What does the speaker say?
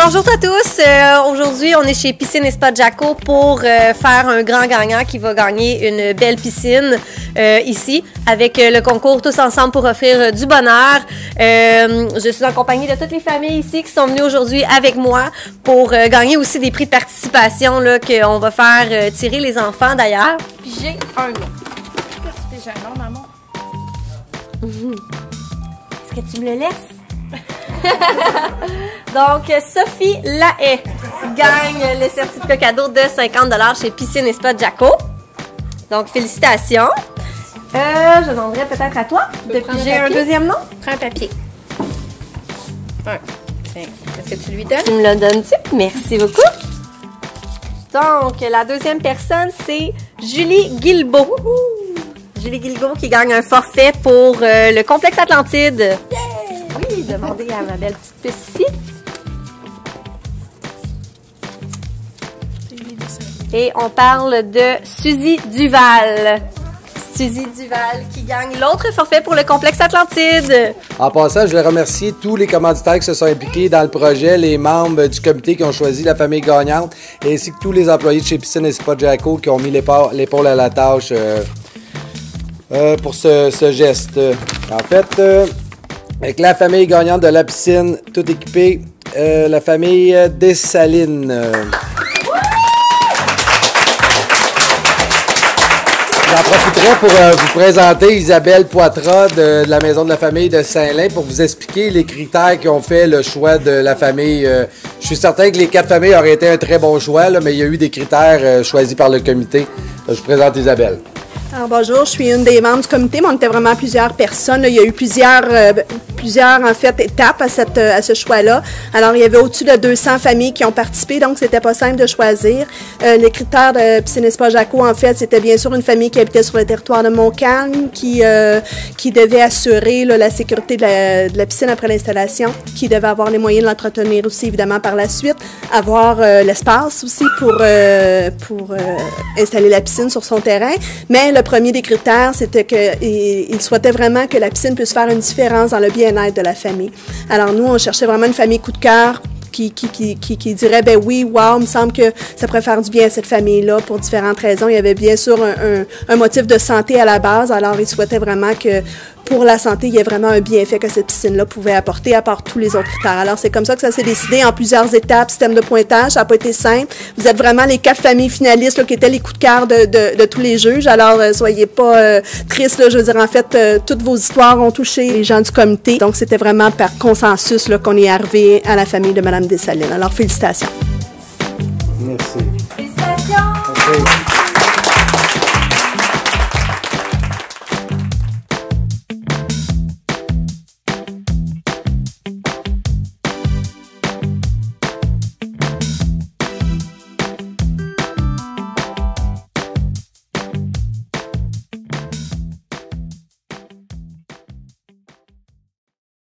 Bonjour à tous. Aujourd'hui, on est chez Piscine et Spa Jacko pour faire un grand gagnant qui va gagner une belle piscine ici avec le concours Tous ensemble pour offrir du bonheur. Je suis en compagnie de toutes les familles ici qui sont venues aujourd'hui avec moi pour gagner aussi des prix de participation là, qu'on va faire tirer les enfants d'ailleurs. Puis j'ai un nom. J'ai un nom, maman. Est-ce que tu me le laisses? Donc, Sophie Lahaye gagne le certificat cadeau de 50 $ chez Piscine et Spa Jacko. Donc, félicitations. Je demanderais peut-être à toi de piger un deuxième nom. Prends un papier. Est-ce que tu lui donnes? Tu me le donnes-tu? Merci beaucoup. Donc, la deuxième personne, c'est Julie Guilbeault. Julie Guilbeault qui gagne un forfait pour le complexe Atlantide. Yeah! Oui, demandez à ma belle petite puce ici. Et on parle de Suzy Duval. Suzy Duval qui gagne l'autre forfait pour le complexe Atlantide. En passant, je voulais remercier tous les commanditaires qui se sont impliqués dans le projet, les membres du comité qui ont choisi la famille gagnante, ainsi que tous les employés de chez Piscine et Spa Jacko qui ont mis l'épaule à la tâche pour ce geste. En fait, avec la famille gagnante de la piscine, tout équipée, la famille Dessalines. J'en profiterai pour vous présenter Isabelle Poitras de la Maison de la famille de Saint-Lin pour vous expliquer les critères qui ont fait le choix de la famille. Je suis certain que les 4 familles auraient été un très bon choix, là, mais il y a eu des critères choisis par le comité. Je vous présente Isabelle. Alors bonjour, je suis une des membres du comité, mais on était vraiment plusieurs personnes. Là. Il y a eu plusieurs en fait étapes à ce choix-là. Alors il y avait au-dessus de 200 familles qui ont participé, donc c'était pas simple de choisir. Les critères de Piscine et Spa Jacko, en fait, c'était bien sûr une famille qui habitait sur le territoire de Montcalm, qui devait assurer là, la sécurité de la piscine après l'installation, qui devait avoir les moyens de l'entretenir aussi évidemment par la suite, avoir l'espace aussi pour installer la piscine sur son terrain, mais le premier des critères, c'était qu'il souhaitait vraiment que la piscine puisse faire une différence dans le bien-être de la famille. Alors nous, on cherchait vraiment une famille coup de cœur qui dirait, ben oui, wow, il me semble que ça pourrait faire du bien à cette famille-là pour différentes raisons. Il y avait bien sûr un motif de santé à la base, alors il souhaitait vraiment que pour la santé, il y a vraiment un bienfait que cette piscine-là pouvait apporter, à part tous les autres critères. Alors, c'est comme ça que ça s'est décidé en plusieurs étapes, système de pointage. Ça n'a pas été simple. Vous êtes vraiment les 4 familles finalistes là, qui étaient les coups de cœur de tous les juges. Alors, soyez pas tristes. Là, je veux dire, en fait, toutes vos histoires ont touché les gens du comité. Donc, c'était vraiment par consensus là, qu'on est arrivé à la famille de Mme Dessalines. Alors, félicitations. Merci. Félicitations! Okay.